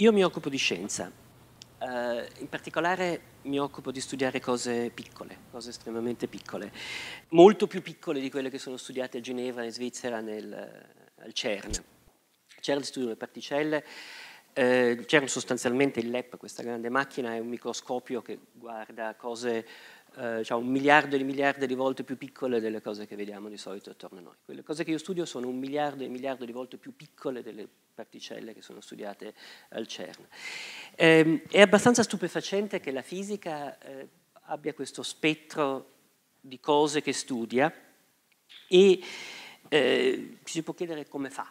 Io mi occupo di scienza, in particolare mi occupo di studiare cose piccole, cose estremamente piccole, molto più piccole di quelle che sono studiate a Ginevra, in Svizzera, al CERN. Il CERN studia le particelle, il CERN sostanzialmente il LEP, questa grande macchina, è un microscopio che guarda cose cioè 1 miliardo di volte più piccole delle cose che vediamo di solito attorno a noi. Quelle cose che io studio sono 1 miliardo di volte più piccole delle particelle che sono studiate al CERN. È abbastanza stupefacente che la fisica abbia questo spettro di cose che studia e ci si può chiedere come fa.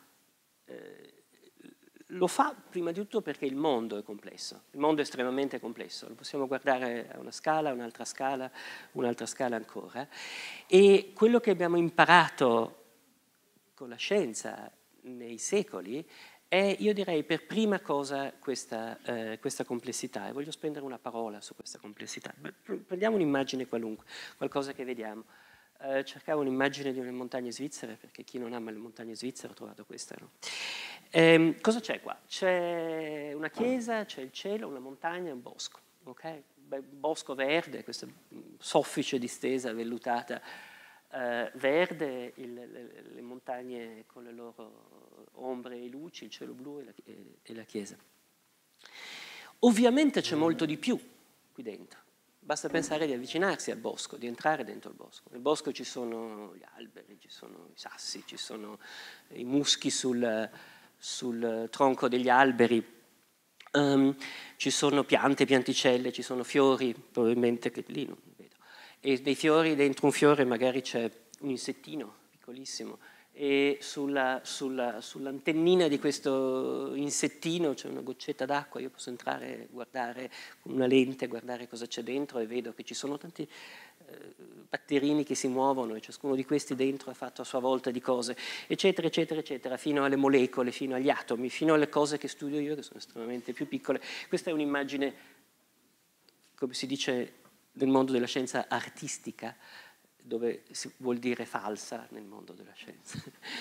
Lo fa prima di tutto perché il mondo è complesso, il mondo è estremamente complesso, lo possiamo guardare a una scala, un'altra scala ancora, e quello che abbiamo imparato con la scienza nei secoli è, io direi, per prima cosa questa complessità, e voglio spendere una parola su questa complessità. Prendiamo un'immagine qualunque, qualcosa che vediamo. Cercavo un'immagine di una montagna svizzera, perché chi non ama le montagne svizzere ha trovato questa, no? Cosa c'è qua? C'è una chiesa, c'è il cielo, una montagna e un bosco, ok? Bosco verde, questa soffice distesa vellutata verde, le montagne con le loro ombre e luci, il cielo blu e la chiesa. Ovviamente c'è molto di più qui dentro. Basta pensare di avvicinarsi al bosco, di entrare dentro il bosco. Nel bosco ci sono gli alberi, ci sono i sassi, ci sono i muschi sul tronco degli alberi, ci sono piante, pianticelle, ci sono fiori, probabilmente che lì non vedo. E dei fiori, dentro un fiore magari c'è un insettino piccolissimo e sull'antennina di questo insettino c'è una goccetta d'acqua, io posso entrare, guardare con una lente, guardare cosa c'è dentro e vedo che ci sono tanti batterini che si muovono e ciascuno di questi dentro ha fatto a sua volta di cose, eccetera, eccetera, eccetera, fino alle molecole, fino agli atomi, fino alle cose che studio io che sono estremamente più piccole. Questa è un'immagine, come si dice nel mondo della scienza, artistica, dove si vuol dire falsa nel mondo della scienza.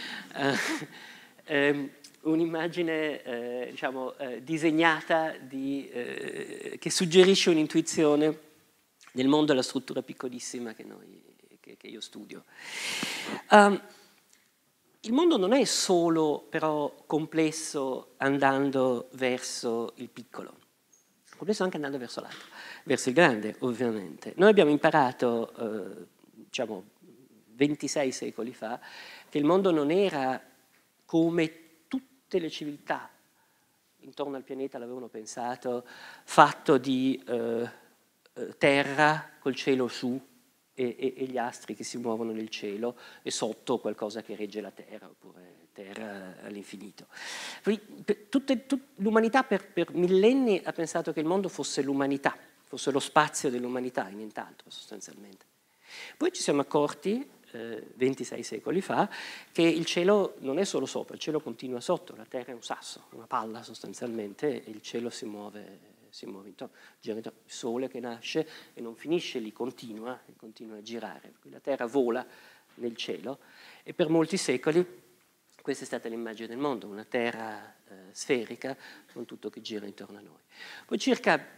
Un'immagine diciamo, disegnata che suggerisce un'intuizione del mondo alla struttura piccolissima che io studio. Il mondo non è solo però complesso andando verso il piccolo, è complesso anche andando verso l'altro, verso il grande ovviamente. Noi abbiamo imparato diciamo 26 secoli fa, che il mondo non era come tutte le civiltà intorno al pianeta l'avevano pensato, fatto di terra col cielo su e gli astri che si muovono nel cielo e sotto qualcosa che regge la terra, oppure terra all'infinito. L'umanità per millenni ha pensato che il mondo fosse l'umanità, fosse lo spazio dell'umanità e nient'altro sostanzialmente. Poi ci siamo accorti, 26 secoli fa, che il cielo non è solo sopra, il cielo continua sotto, la terra è un sasso, una palla sostanzialmente, e il cielo si muove intorno, gira intorno. Il sole che nasce e non finisce lì, continua a girare. La terra vola nel cielo e per molti secoli questa è stata l'immagine del mondo, una terra sferica con tutto che gira intorno a noi. Poi circa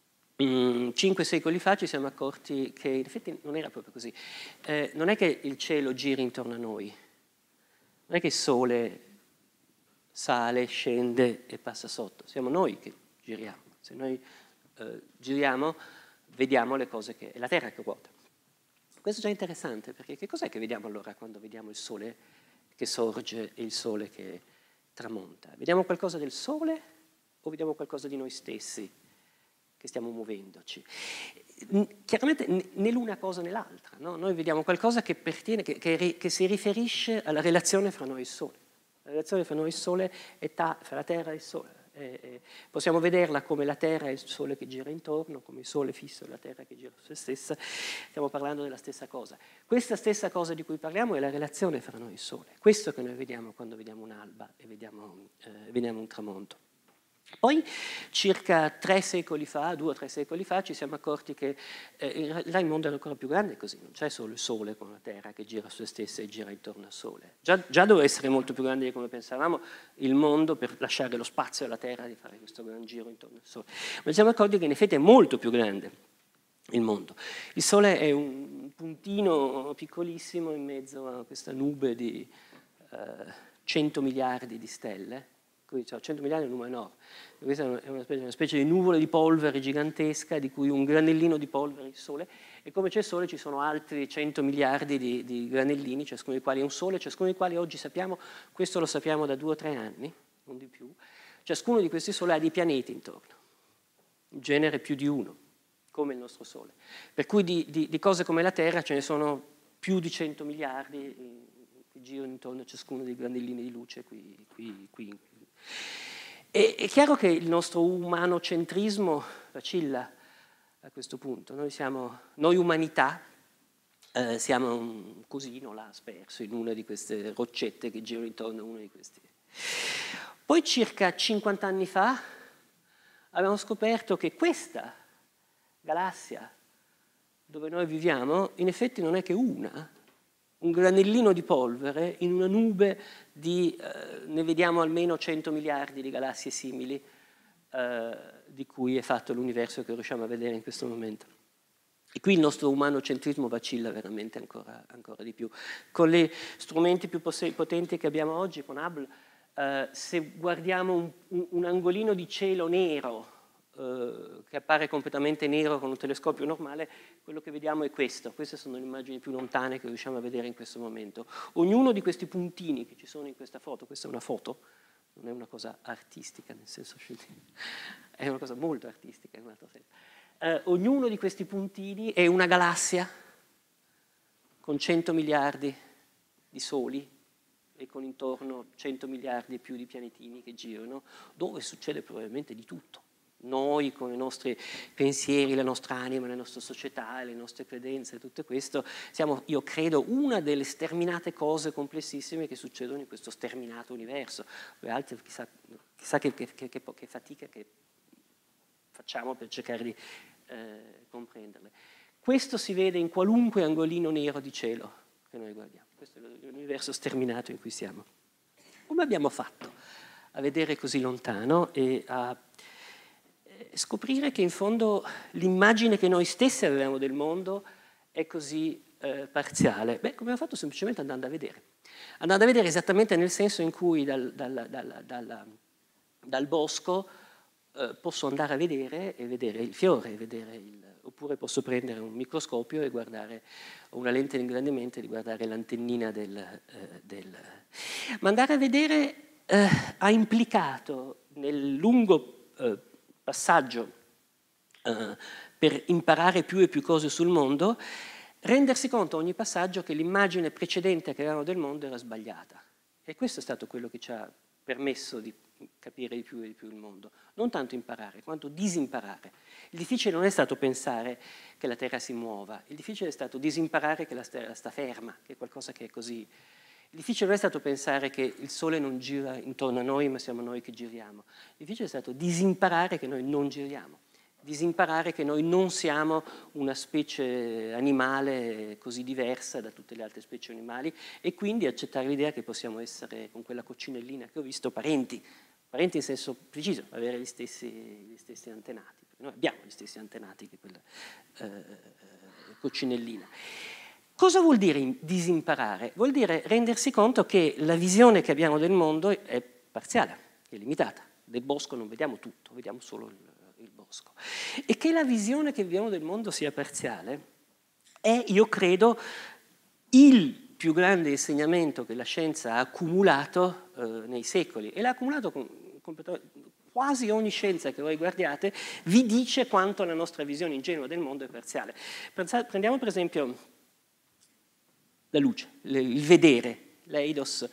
5 secoli fa ci siamo accorti che in effetti non era proprio così. Non è che il cielo giri intorno a noi, non è che il sole sale, scende e passa sotto, siamo noi che giriamo. Se noi giriamo, vediamo le cose che... è la Terra che ruota. Questo è già interessante, perché che cos'è che vediamo allora quando vediamo il sole che sorge e il sole che tramonta? Vediamo qualcosa del sole o vediamo qualcosa di noi stessi che stiamo muovendoci? Chiaramente né l'una cosa né l'altra, no? Noi vediamo qualcosa che pertiene, che si riferisce alla relazione fra noi e il sole. La relazione fra noi e il sole è fra la Terra e il sole. Possiamo vederla come la Terra e il Sole che gira intorno, come il Sole fisso e la Terra che gira su se stessa. Stiamo parlando della stessa cosa. Questa stessa cosa di cui parliamo è la relazione fra noi e il Sole. Questo che noi vediamo quando vediamo un'alba e vediamo un tramonto. Poi circa 3 secoli fa, 2 o 3 secoli fa, ci siamo accorti che in realtà il mondo è ancora più grande così, non c'è solo il Sole con la Terra che gira su se stessa e gira intorno al Sole. Già doveva essere molto più grande di come pensavamo il mondo per lasciare lo spazio alla Terra di fare questo gran giro intorno al Sole. Ma ci siamo accorti che in effetti è molto più grande il mondo. Il Sole è un puntino piccolissimo in mezzo a questa nube di 100 miliardi di stelle. Qui, cioè, 100 miliardi è un numero enorme. Questa è una specie di nuvola di polvere gigantesca, di cui un granellino di polvere è il Sole, e come c'è il Sole ci sono altri 100 miliardi di granellini, ciascuno dei quali è un Sole, ciascuno dei quali oggi sappiamo, questo lo sappiamo da 2 o 3 anni, non di più, ciascuno di questi Sole ha dei pianeti intorno, in genere più di uno, come il nostro Sole. Per cui di cose come la Terra ce ne sono più di 100 miliardi che girano intorno a ciascuno dei granellini di luce qui. È chiaro che il nostro umanocentrismo vacilla a questo punto. Noi umanità siamo un cosino là sperso in una di queste roccette che girano intorno a uno di questi. Poi circa 50 anni fa abbiamo scoperto che questa galassia dove noi viviamo in effetti non è che un granellino di polvere in una nube ne vediamo almeno 100 miliardi di galassie simili di cui è fatto l'universo che riusciamo a vedere in questo momento. E qui il nostro umanocentrismo vacilla veramente ancora di più. Con gli strumenti più potenti che abbiamo oggi, con Hubble, se guardiamo un angolino di cielo nero che appare completamente nero con un telescopio normale, quello che vediamo è questo. Queste sono le immagini più lontane che riusciamo a vedere in questo momento. Ognuno di questi puntini che ci sono in questa foto, questa è una foto, non è una cosa artistica nel senso scientifico, è una cosa molto artistica in un altro senso. Ognuno di questi puntini è una galassia con 100 miliardi di soli e con intorno 100 miliardi più di pianetini che girano, dove succede probabilmente di tutto. Noi con i nostri pensieri, la nostra anima, la nostra società, le nostre credenze, tutto questo, siamo, io credo, una delle sterminate cose complessissime che succedono in questo sterminato universo. Le altre chissà che fatica che facciamo per cercare di comprenderle. Questo si vede in qualunque angolino nero di cielo che noi guardiamo. Questo è l'universo sterminato in cui siamo. Come abbiamo fatto a vedere così lontano e a scoprire che in fondo l'immagine che noi stessi avevamo del mondo è così parziale? Beh, come abbiamo fatto? Semplicemente andando a vedere. Andando a vedere esattamente nel senso in cui dal bosco posso andare a vedere e vedere il fiore, oppure posso prendere un microscopio e guardare una lente di ingrandimento e guardare l'antennina Ma andare a vedere ha implicato nel lungo passaggio per imparare più e più cose sul mondo, rendersi conto a ogni passaggio che l'immagine precedente che avevamo del mondo era sbagliata. E questo è stato quello che ci ha permesso di capire di più e di più il mondo. Non tanto imparare, quanto disimparare. Il difficile non è stato pensare che la Terra si muova, il difficile è stato disimparare che la Terra sta ferma, che è qualcosa che è così. Il difficile non è stato pensare che il Sole non gira intorno a noi, ma siamo noi che giriamo. Il difficile è stato disimparare che noi non giriamo, disimparare che noi non siamo una specie animale così diversa da tutte le altre specie animali e quindi accettare l'idea che possiamo essere, con quella coccinellina che ho visto, parenti in senso preciso, avere gli stessi antenati. Noi abbiamo gli stessi antenati che quella coccinellina. Cosa vuol dire disimparare? Vuol dire rendersi conto che la visione che abbiamo del mondo è parziale, è limitata. Del bosco non vediamo tutto, vediamo solo il bosco. E che la visione che abbiamo del mondo sia parziale è, io credo, il più grande insegnamento che la scienza ha accumulato nei secoli. E l'ha accumulato quasi ogni scienza che voi guardiate vi dice quanto la nostra visione ingenua del mondo è parziale. Prendiamo per esempio la luce, il vedere, l'eidos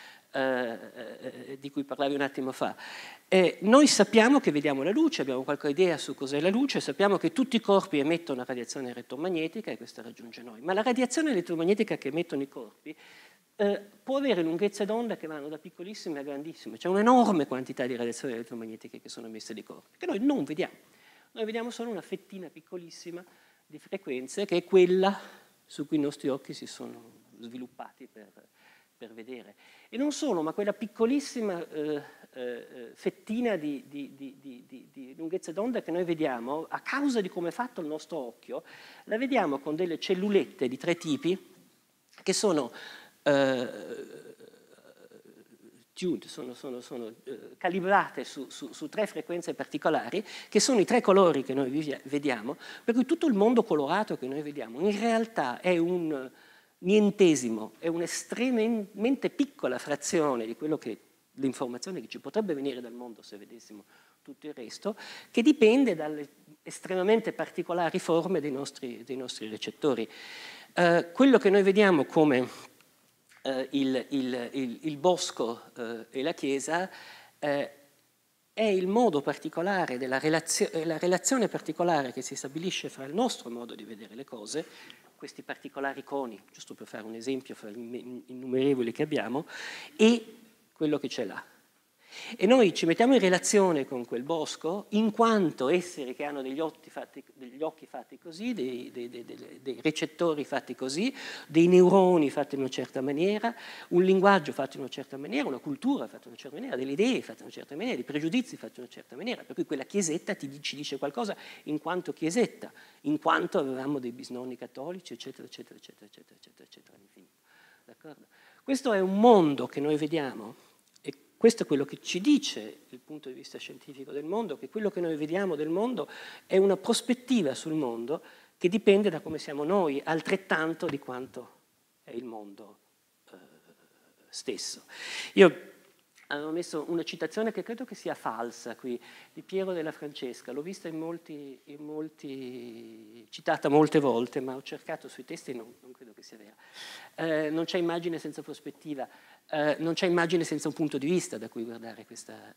di cui parlavi un attimo fa. Noi sappiamo che vediamo la luce, abbiamo qualche idea su cos'è la luce, sappiamo che tutti i corpi emettono radiazione elettromagnetica e questa raggiunge noi, ma la radiazione elettromagnetica che emettono i corpi può avere lunghezze d'onda che vanno da piccolissime a grandissime. C'è un'enorme quantità di radiazioni elettromagnetiche che sono emesse di corpi, che noi non vediamo. Noi vediamo solo una fettina piccolissima di frequenze, che è quella su cui i nostri occhi si sono sviluppati per vedere. E non solo, ma quella piccolissima fettina di lunghezze d'onda che noi vediamo, a causa di come è fatto il nostro occhio, la vediamo con delle cellulette di 3 tipi che sono tuned, sono calibrate su 3 frequenze particolari, che sono i 3 colori che noi vediamo, per cui tutto il mondo colorato che noi vediamo in realtà è un nientesimo, è un'estremamente piccola frazione di quello che l'informazione che ci potrebbe venire dal mondo se vedessimo tutto il resto, che dipende dalle estremamente particolari forme dei nostri recettori. Quello che noi vediamo come il bosco e la chiesa è il modo particolare della la relazione particolare che si stabilisce fra il nostro modo di vedere le cose, questi particolari coni, giusto per fare un esempio fra gli innumerevoli che abbiamo, e quello che c'è là. E noi ci mettiamo in relazione con quel bosco in quanto esseri che hanno degli occhi fatti così, dei recettori fatti così, dei neuroni fatti in una certa maniera, un linguaggio fatto in una certa maniera, una cultura fatta in una certa maniera, delle idee fatte in una certa maniera, dei pregiudizi fatti in una certa maniera, per cui quella chiesetta ci dice qualcosa in quanto chiesetta, in quanto avevamo dei bisnonni cattolici, eccetera, eccetera, eccetera, eccetera, eccetera, eccetera, infinito. D'accordo? Questo è un mondo che noi vediamo. Questo è quello che ci dice il punto di vista scientifico del mondo, che quello che noi vediamo del mondo è una prospettiva sul mondo che dipende da come siamo noi, altrettanto di quanto è il mondo stesso. Io avevo messo una citazione che credo che sia falsa qui, di Piero della Francesca, l'ho vista citata molte volte, ma ho cercato sui testi e non credo che sia vera. Non c'è immagine senza prospettiva. Non c'è immagine senza un punto di vista da cui guardare questa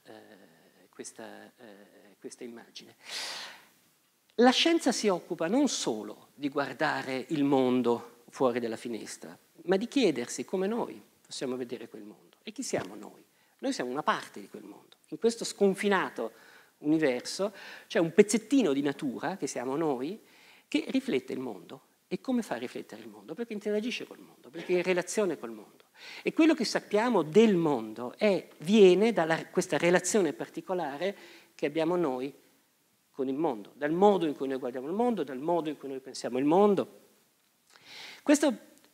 immagine. La scienza si occupa non solo di guardare il mondo fuori dalla finestra, ma di chiedersi come noi possiamo vedere quel mondo. E chi siamo noi? Noi siamo una parte di quel mondo. In questo sconfinato universo c'è un pezzettino di natura, che siamo noi, che riflette il mondo. E come fa a riflettere il mondo? Perché interagisce col mondo, perché è in relazione col mondo. E quello che sappiamo del mondo viene da questa relazione particolare che abbiamo noi con il mondo, dal modo in cui noi guardiamo il mondo, dal modo in cui noi pensiamo il mondo. Questo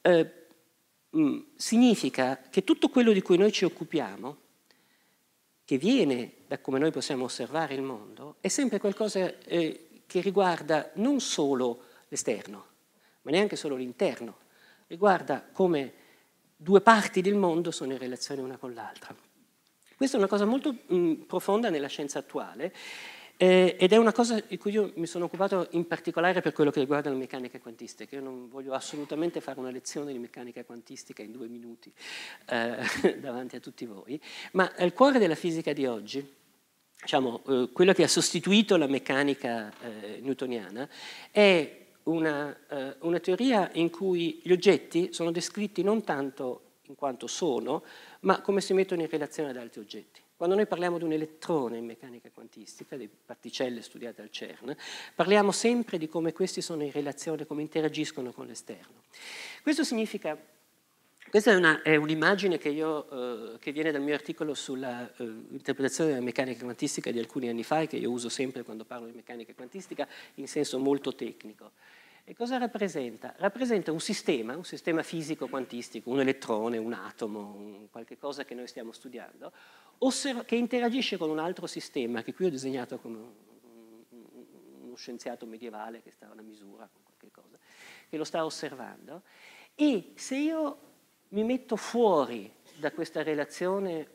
significa che tutto quello di cui noi ci occupiamo, che viene da come noi possiamo osservare il mondo, è sempre qualcosa che riguarda non solo l'esterno, ma neanche solo l'interno, riguarda come 2 parti del mondo sono in relazione una con l'altra. Questa è una cosa molto profonda nella scienza attuale ed è una cosa di cui io mi sono occupato in particolare per quello che riguarda la meccanica quantistica. Io non voglio assolutamente fare una lezione di meccanica quantistica in 2 minuti davanti a tutti voi, ma al cuore della fisica di oggi, diciamo, quello che ha sostituito la meccanica newtoniana è una teoria in cui gli oggetti sono descritti non tanto in quanto sono, ma come si mettono in relazione ad altri oggetti. Quando noi parliamo di un elettrone in meccanica quantistica, di particelle studiate al CERN, parliamo sempre di come questi sono in relazione, come interagiscono con l'esterno. Questo significa, questa è un'immagine che viene dal mio articolo sulla interpretazione della meccanica quantistica di alcuni anni fa e che io uso sempre quando parlo di meccanica quantistica in senso molto tecnico. E cosa rappresenta? Rappresenta un sistema fisico quantistico, un elettrone, un atomo, qualche cosa che noi stiamo studiando, che interagisce con un altro sistema, che qui ho disegnato come uno scienziato medievale che sta a una misura, con qualche cosa, che lo sta osservando, e se io mi metto fuori da questa relazione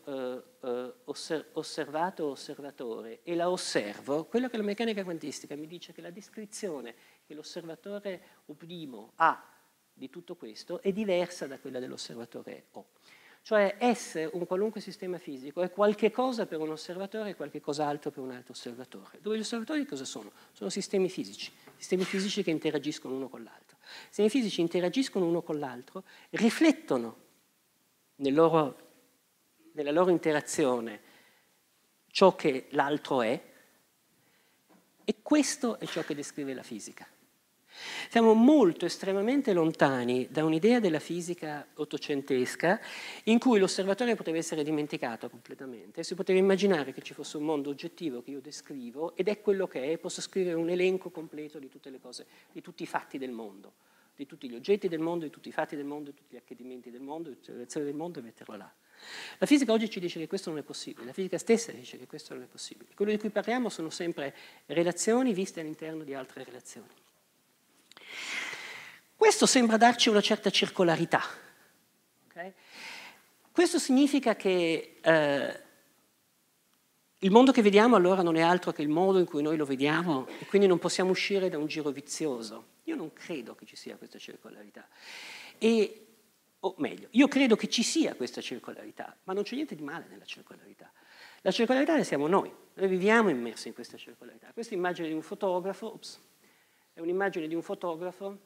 osservato-osservatore e la osservo, quello che la meccanica quantistica mi dice che la descrizione che l'osservatore O' ha di tutto questo è diversa da quella dell'osservatore O. Cioè S, un qualunque sistema fisico, è qualche cosa per un osservatore e qualche cos'altro per un altro osservatore. Dove gli osservatori cosa sono? Sono sistemi fisici che interagiscono uno con l'altro. I sistemi fisici interagiscono uno con l'altro, riflettono nella loro interazione ciò che l'altro è, e questo è ciò che descrive la fisica. Siamo molto, estremamente lontani da un'idea della fisica ottocentesca in cui l'osservatore poteva essere dimenticato completamente. Si poteva immaginare che ci fosse un mondo oggettivo che io descrivo ed è quello che è, posso scrivere un elenco completo di tutte le cose, di tutti i fatti del mondo, di tutti gli oggetti del mondo, di tutti i fatti del mondo, di tutti gli accadimenti del mondo, di tutte le azioni del mondo e metterlo là. La fisica oggi ci dice che questo non è possibile, la fisica stessa dice che questo non è possibile. Quello di cui parliamo sono sempre relazioni viste all'interno di altre relazioni. Questo sembra darci una certa circolarità. Okay? Questo significa che il mondo che vediamo allora non è altro che il modo in cui noi lo vediamo e quindi non possiamo uscire da un giro vizioso. Io non credo che ci sia questa circolarità. O meglio, io credo che ci sia questa circolarità, ma non c'è niente di male nella circolarità. La circolarità la siamo noi viviamo immersi in questa circolarità. Questa immagine di un fotografo, è un'immagine di un fotografo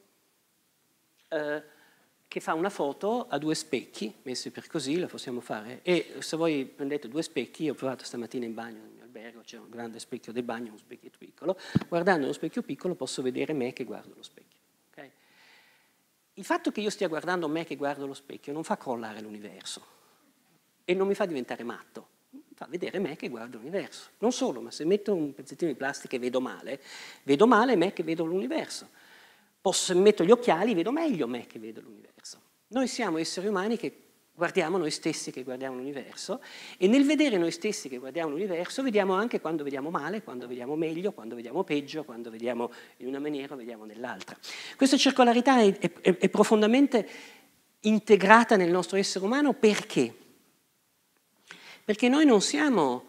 che fa una foto a due specchi, messi per così, la possiamo fare, e se voi prendete due specchi, io ho provato stamattina in bagno nel mio albergo, c'è un grande specchio del bagno, uno specchietto piccolo, guardando uno specchio piccolo posso vedere me che guardo lo specchio. Okay? Il fatto che io stia guardando me che guardo lo specchio non fa crollare l'universo e non mi fa diventare matto, fa vedere me che guardo l'universo. Non solo, ma se metto un pezzettino di plastica e vedo male me che vedo l'universo. Se metto gli occhiali vedo meglio me che vedo l'universo. Noi siamo esseri umani che guardiamo noi stessi che guardiamo l'universo e nel vedere noi stessi che guardiamo l'universo vediamo anche quando vediamo male, quando vediamo meglio, quando vediamo peggio, quando vediamo in una maniera o vediamo nell'altra. Questa circolarità è profondamente integrata nel nostro essere umano perché? Perché noi non siamo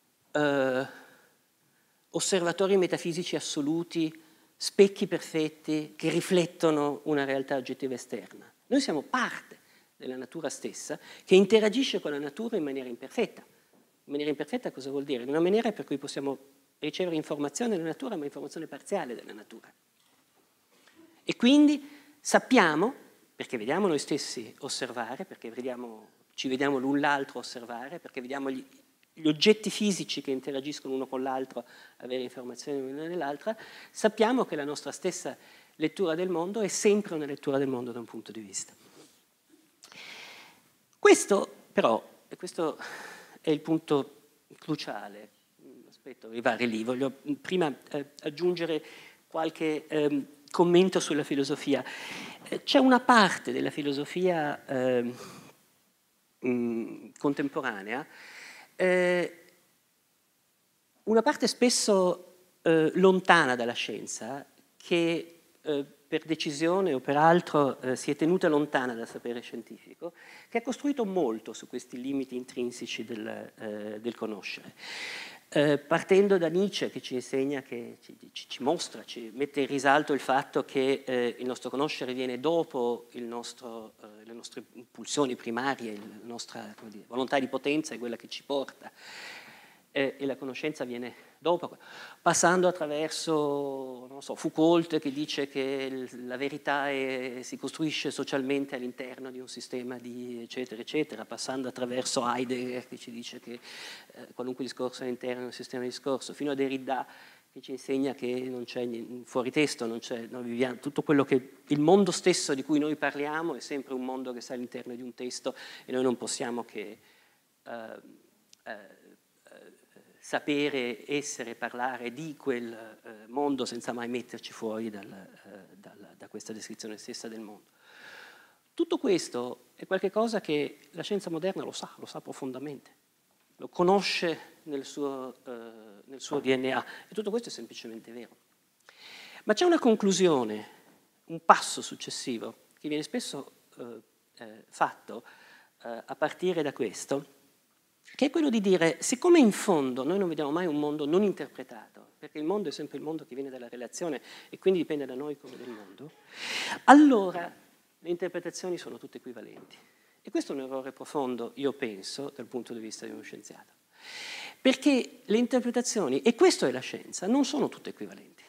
osservatori metafisici assoluti, specchi perfetti che riflettono una realtà oggettiva esterna. Noi siamo parte della natura stessa che interagisce con la natura in maniera imperfetta. In maniera imperfetta cosa vuol dire? In una maniera per cui possiamo ricevere informazione della natura, ma informazione parziale della natura. E quindi sappiamo, perché vediamo noi stessi osservare, perché ci vediamo l'un l'altro osservare, perché vediamo gli oggetti fisici che interagiscono uno con l'altro, avere informazioni l'una nell'altra, sappiamo che la nostra stessa lettura del mondo è sempre una lettura del mondo da un punto di vista. Questo però, e questo è il punto cruciale, aspetto arrivare lì, voglio prima aggiungere qualche commento sulla filosofia. C'è una parte della filosofia contemporanea, una parte spesso lontana dalla scienza, che per decisione o per altro si è tenuta lontana dal sapere scientifico, che ha costruito molto su questi limiti intrinseci del conoscere. Partendo da Nietzsche che ci insegna, che ci mostra, ci mette in risalto il fatto che il nostro conoscere viene dopo le nostre pulsioni primarie, la nostra volontà di potenza è quella che ci porta e la conoscenza viene dopo, passando attraverso, non so, Foucault che dice che la verità si costruisce socialmente all'interno di un sistema di eccetera eccetera, passando attraverso Heidegger che ci dice che qualunque discorso è all'interno di un sistema di discorso, fino a Derrida che ci insegna che non c'è fuori testo, noi viviamo tutto quello che il mondo stesso di cui noi parliamo è sempre un mondo che sta all'interno di un testo e noi non possiamo che sapere, essere, parlare di quel mondo senza mai metterci fuori da questa descrizione stessa del mondo. Tutto questo è qualcosa che la scienza moderna lo sa profondamente, lo conosce nel suo DNA e tutto questo è semplicemente vero. Ma c'è una conclusione, un passo successivo che viene spesso fatto a partire da questo, che è quello di dire, siccome in fondo noi non vediamo mai un mondo non interpretato, perché il mondo è sempre il mondo che viene dalla relazione e quindi dipende da noi come del mondo, allora le interpretazioni sono tutte equivalenti. E questo è un errore profondo, io penso, dal punto di vista di uno scienziato. Perché le interpretazioni, e questo è la scienza, non sono tutte equivalenti.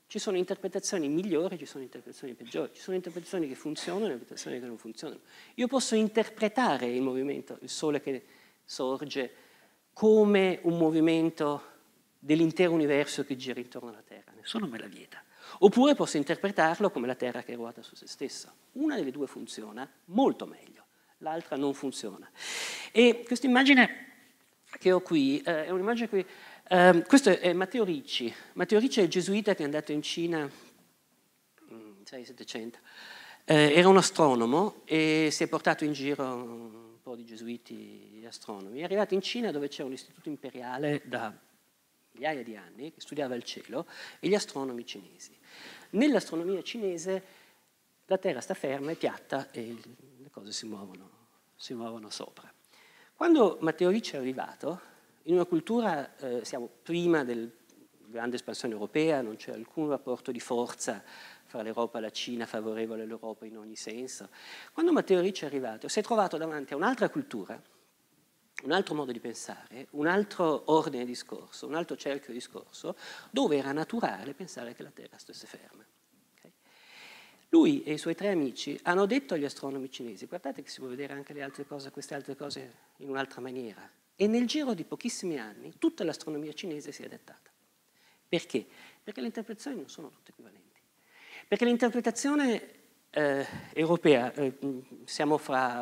Ci sono interpretazioni migliori, ci sono interpretazioni peggiori, ci sono interpretazioni che funzionano e interpretazioni che non funzionano. Io posso interpretare il movimento, il Sole che sorge, come un movimento dell'intero universo che gira intorno alla Terra, nessuno me la vieta. Oppure posso interpretarlo come la Terra che ruota su se stessa. Una delle due funziona molto meglio, l'altra non funziona. E questa immagine che ho qui è un'immagine qui. Questo è Matteo Ricci. Matteo Ricci è il gesuita che è andato in Cina 600-700. Era un astronomo e si è portato in giro un po' di gesuiti astronomi. È arrivato in Cina dove c'è un istituto imperiale da migliaia di anni che studiava il cielo e gli astronomi cinesi. Nell'astronomia cinese la Terra sta ferma, è piatta e le cose si muovono sopra. Quando Matteo Ricci è arrivato, in una cultura, siamo prima della grande espansione europea, non c'è alcun rapporto di forza fra l'Europa e la Cina favorevole all'Europa in ogni senso. Quando Matteo Ricci è arrivato, si è trovato davanti a un'altra cultura, un altro modo di pensare, un altro ordine di discorso, un altro cerchio di discorso, dove era naturale pensare che la Terra stesse ferma. Okay? Lui e i suoi 3 amici hanno detto agli astronomi cinesi: guardate che si può vedere anche le altre cose, queste altre cose in un'altra maniera. E nel giro di pochissimi anni tutta l'astronomia cinese si è adattata. Perché? Perché le interpretazioni non sono tutte equivalenti. Perché l'interpretazione europea, siamo fra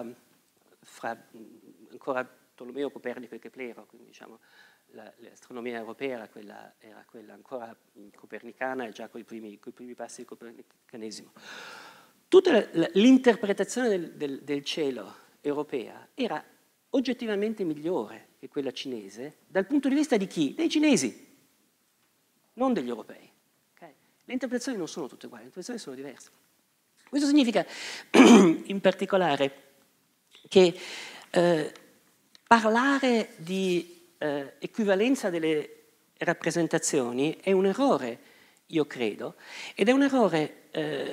ancora Tolomeo, Copernico e Keplero, quindi diciamo l'astronomia europea era quella ancora copernicana e già con i primi passi del copernicanesimo. Tutta l'interpretazione del cielo europea era oggettivamente migliore che quella cinese, dal punto di vista di chi? Dei cinesi, non degli europei. Okay? Le interpretazioni non sono tutte uguali, le interpretazioni sono diverse. Questo significa, in particolare, che parlare di equivalenza delle rappresentazioni è un errore, io credo, ed è un errore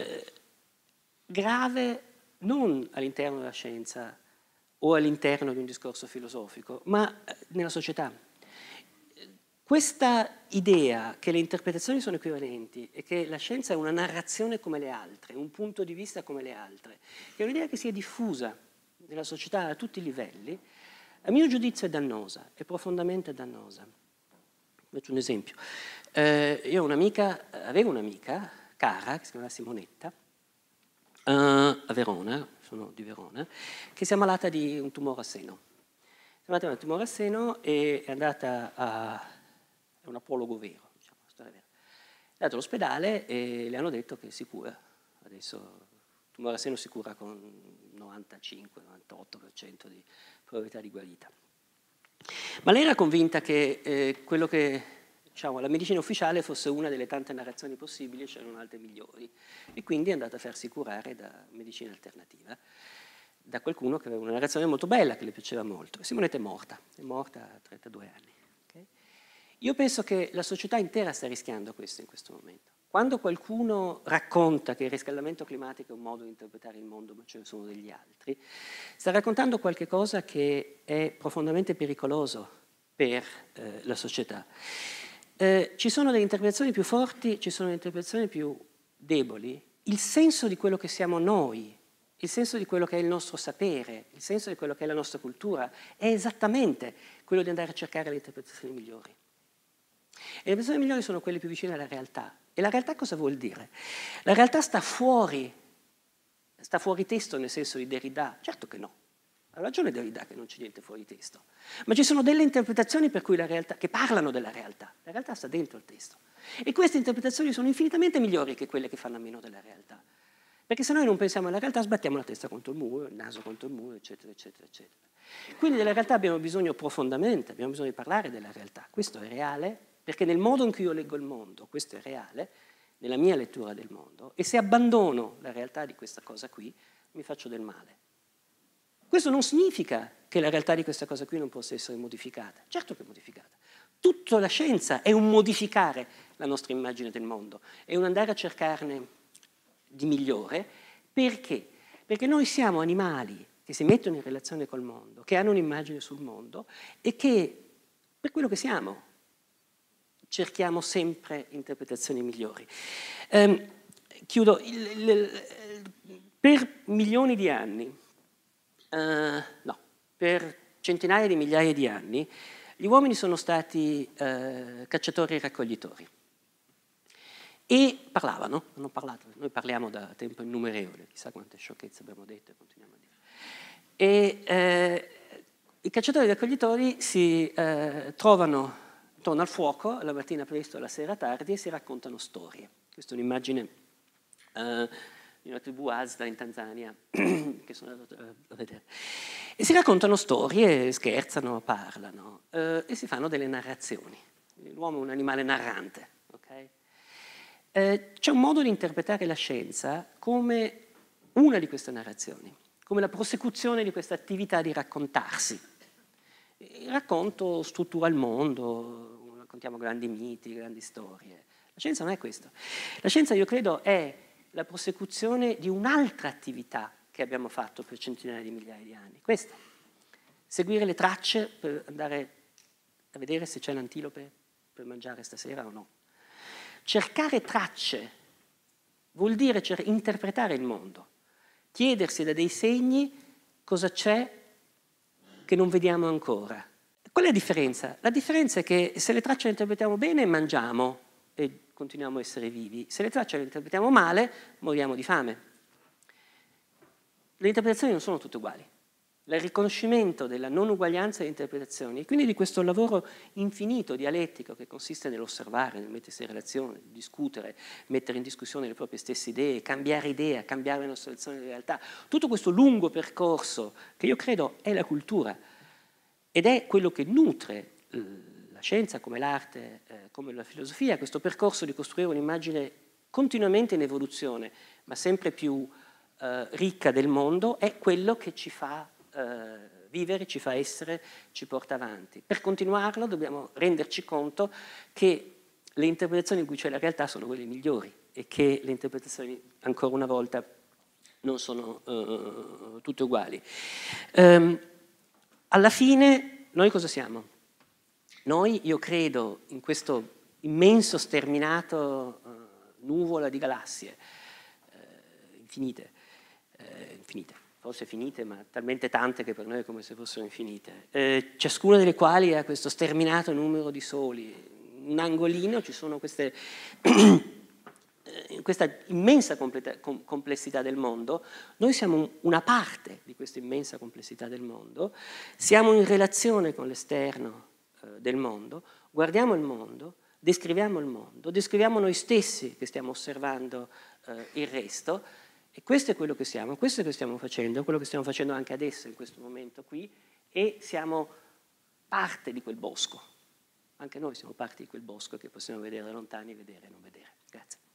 grave non all'interno della scienza o all'interno di un discorso filosofico, ma nella società. Questa idea che le interpretazioni sono equivalenti e che la scienza è una narrazione come le altre, un punto di vista come le altre, è un'idea che si è diffusa nella società a tutti i livelli, a mio giudizio è dannosa, è profondamente dannosa. Faccio un esempio. Io avevo un'amica cara, che si chiamava Simonetta, a Verona, sono di Verona, che si è ammalata di un tumore a seno. Si è ammalata di un tumore a seno e è andata è un apologo vero, diciamo, storia vera. È andata all'ospedale e le hanno detto che si cura. Adesso il tumore a seno si cura con 95-98% di probabilità di guarita. Ma lei era convinta che quello che diciamo, la medicina ufficiale fosse una delle tante narrazioni possibili e c'erano altre migliori. E quindi è andata a farsi curare da medicina alternativa, da qualcuno che aveva una narrazione molto bella, che le piaceva molto. E Simonetta è morta a 32 anni. Okay? Io penso che la società intera sta rischiando questo in questo momento. Quando qualcuno racconta che il riscaldamento climatico è un modo di interpretare il mondo, ma ce ne sono degli altri, sta raccontando qualche cosa che è profondamente pericoloso per la società. Ci sono delle interpretazioni più forti, ci sono delle interpretazioni più deboli. Il senso di quello che siamo noi, il senso di quello che è il nostro sapere, il senso di quello che è la nostra cultura, è esattamente quello di andare a cercare le interpretazioni migliori. E le interpretazioni migliori sono quelle più vicine alla realtà. E la realtà cosa vuol dire? La realtà sta fuori testo nel senso di Derrida? Certo che no. Ha ragione Derrida che non c'è niente fuori testo. Ma ci sono delle interpretazioni per cui la realtà, che parlano della realtà. La realtà sta dentro il testo. E queste interpretazioni sono infinitamente migliori che quelle che fanno a meno della realtà. Perché se noi non pensiamo alla realtà sbattiamo la testa contro il muro, il naso contro il muro, eccetera, eccetera, eccetera. Quindi della realtà abbiamo bisogno profondamente, abbiamo bisogno di parlare della realtà. Questo è reale, perché nel modo in cui io leggo il mondo, questo è reale, nella mia lettura del mondo, e se abbandono la realtà di questa cosa qui, mi faccio del male. Questo non significa che la realtà di questa cosa qui non possa essere modificata. Certo che è modificata. Tutta la scienza è un modificare la nostra immagine del mondo, è un andare a cercarne di migliore. Perché? Perché noi siamo animali che si mettono in relazione col mondo, che hanno un'immagine sul mondo e che, per quello che siamo, cerchiamo sempre interpretazioni migliori. Chiudo. Per milioni di anni, no, per centinaia di migliaia di anni, gli uomini sono stati cacciatori e raccoglitori. E parlavano, hanno parlato, noi parliamo da tempo innumerevole, chissà quante sciocchezze abbiamo detto e continuiamo a dire. E i cacciatori e raccoglitori si trovano intorno al fuoco, la mattina presto, la sera tardi, e si raccontano storie. Questa è un'immagine di una tribù Asda in Tanzania, che sono andato a vedere. E si raccontano storie, scherzano, parlano, e si fanno delle narrazioni. L'uomo è un animale narrante, ok? C'è un modo di interpretare la scienza come una di queste narrazioni, come la prosecuzione di questa attività di raccontarsi. Il racconto struttura il mondo, raccontiamo grandi miti, grandi storie. La scienza non è questo. La scienza, io credo, è la prosecuzione di un'altra attività che abbiamo fatto per centinaia di migliaia di anni. Questa. Seguire le tracce per andare a vedere se c'è l'antilope per mangiare stasera o no. Cercare tracce vuol dire interpretare il mondo, chiedersi da dei segni cosa c'è che non vediamo ancora. Qual è la differenza? La differenza è che se le tracce le interpretiamo bene mangiamo e continuiamo a essere vivi, se le tracce le interpretiamo male moriamo di fame. Le interpretazioni non sono tutte uguali. Il riconoscimento della non uguaglianza delle interpretazioni e quindi di questo lavoro infinito, dialettico, che consiste nell'osservare, nel mettersi in relazione, discutere, mettere in discussione le proprie stesse idee, cambiare idea, cambiare la nostra lezione di realtà. Tutto questo lungo percorso che io credo è la cultura ed è quello che nutre la scienza come l'arte, come la filosofia, questo percorso di costruire un'immagine continuamente in evoluzione, ma sempre più ricca del mondo, è quello che ci fa vivere, ci fa essere, ci porta avanti. Per continuarlo dobbiamo renderci conto che le interpretazioni in cui c'è la realtà sono quelle migliori e che le interpretazioni, ancora una volta, non sono tutte uguali. Alla fine, noi cosa siamo? Noi, io credo, in questo immenso sterminato nuvola di galassie, infinite, forse finite, ma talmente tante che per noi è come se fossero infinite, ciascuna delle quali ha questo sterminato numero di soli. In un angolino ci sono questa immensa complessità del mondo. Noi siamo una parte di questa immensa complessità del mondo, siamo in relazione con l'esterno del mondo, guardiamo il mondo, descriviamo noi stessi che stiamo osservando il resto. E questo è quello che siamo, questo è quello che stiamo facendo, quello che stiamo facendo anche adesso, in questo momento qui, e siamo parte di quel bosco. Anche noi siamo parte di quel bosco che possiamo vedere da lontani, vedere e non vedere. Grazie.